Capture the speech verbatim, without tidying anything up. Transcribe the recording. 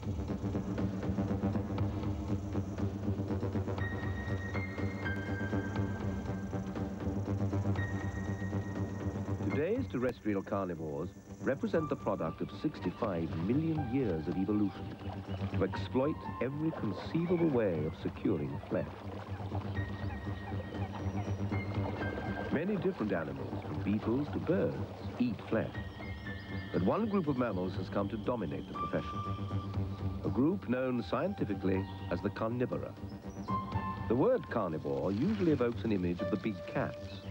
Today's terrestrial carnivores represent the product of sixty-five million years of evolution to exploit every conceivable way of securing flesh. Many different animals, from beetles to birds, eat flesh. But one group of mammals has come to dominate the profession, a group known scientifically as the carnivora. The word carnivore usually evokes an image of the big cats,